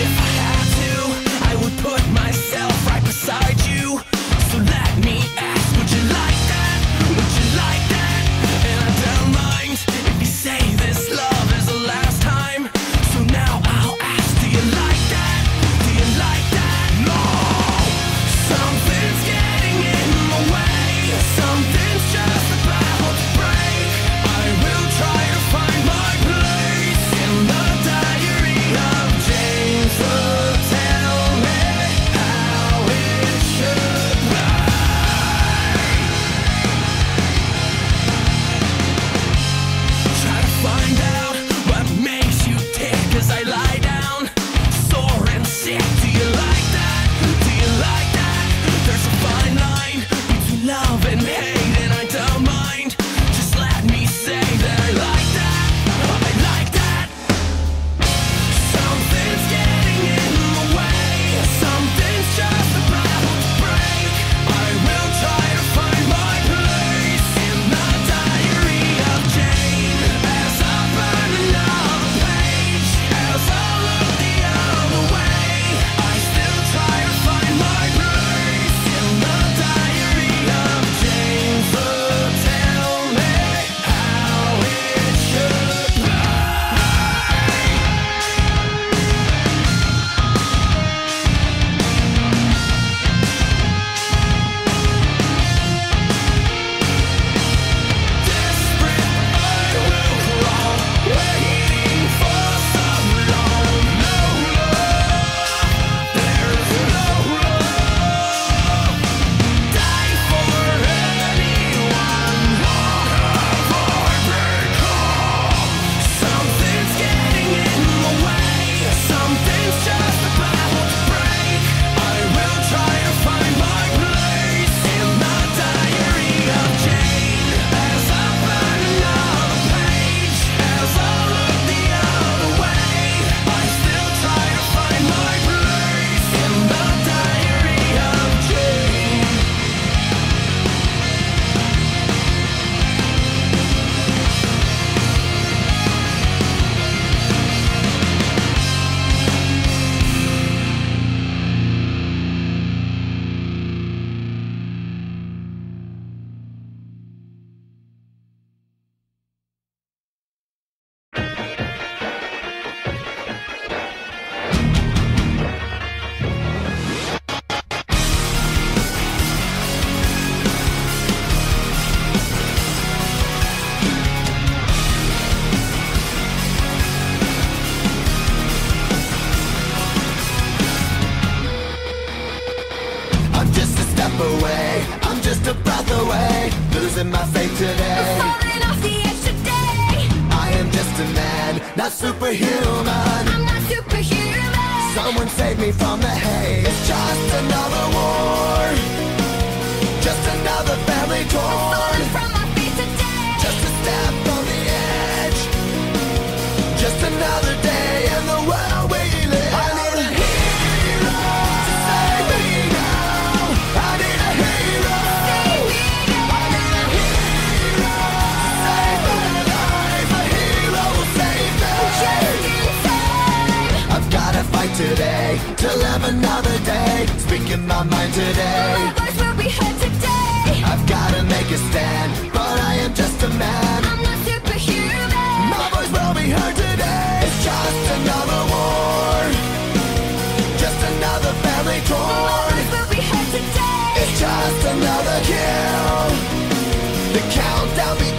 If I had to, I would put myself right beside you. So let me ask, would you like that? Would you like that? And I don't mind if you say this love is the last time. So now I'll ask, do you like that? Do you like that? No! Something's getting in my way. Something's just about to break. I will try to find my place in the diary of Jane. So tell me how it should be. Try to find out what makes you tick as I lie down, sore and sick. Do you like that? Do you like that? There's a fine line between love and hate, and I don't mind. Just let me say that I like that. I like that. Something's getting in my way. Something's just about to break. I will try to find my place in the diary of Jane. As I burn another page, as I look the other way, I still try to find my place in the diary of Jane. So tell me how it should be. Desperate, I will crawl, waiting for some long. No love, there's no love. Die for anyone, avoid recall. Something's getting in my way. Something's just about to break. I will try to find my place in the diary of Jane. As I burn another page, as I look the other way, I still try to find my place in the diary of Jane. I'm just a step away, I'm just a breath away, losing my faith today. Falling off the edge today. I am just a man, not superhuman. I'm not superhuman. Someone save me from the hate. It's just another war, just another family torn. Falling from my feet today. Just a step on the edge, just another day in the world we live. I need a hero to save me now. I need a hero. I need a hero to save my life. A hero will save me. Just in time. I've gotta fight today to live another day, speaking my mind today. My voice will be heard today. I've gotta make a stand, but I am just a man. I'm not superhuman. My voice will be heard today. It's just another war, just another family My torn. voice will be heard today. It's just another kill. The countdown begins.